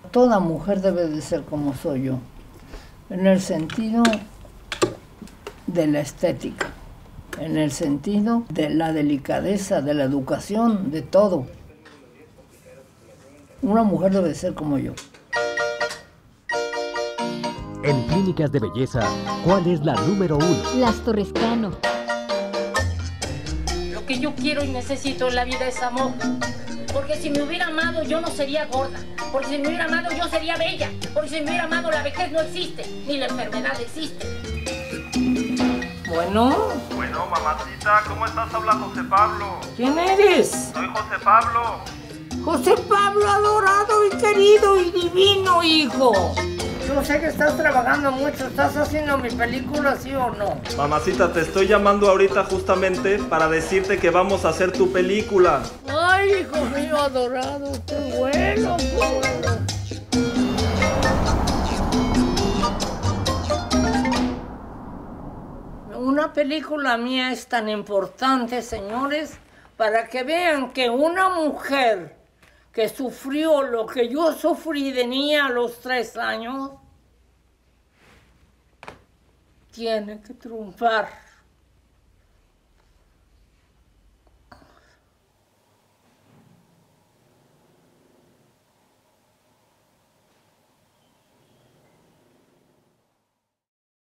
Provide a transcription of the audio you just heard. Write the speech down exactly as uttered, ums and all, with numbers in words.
toda mujer debe de ser como soy yo, en el sentido de la estética, en el sentido de la delicadeza, de la educación, de todo. Una mujer debe de ser como yo. En clínicas de belleza, ¿cuál es la número uno? Las Torrescano. Lo que yo quiero y necesito en la vida es amor. Porque si me hubiera amado, yo no sería gorda. Porque si me hubiera amado, yo sería bella. Porque si me hubiera amado, la vejez no existe, ni la enfermedad existe. Bueno. Bueno, mamacita, ¿cómo estás? Habla José Pablo. ¿Quién eres? Soy José Pablo. José Pablo, adorado y querido y divino hijo. Yo sé que estás trabajando mucho, ¿estás haciendo mi película, sí o no? Mamacita, te estoy llamando ahorita justamente para decirte que vamos a hacer tu película. Ay, hijo mío adorado, qué bueno, qué bueno. Una película mía es tan importante, señores, para que vean que una mujer que sufrió lo que yo sufrí de niña a los tres años, tiene que triunfar.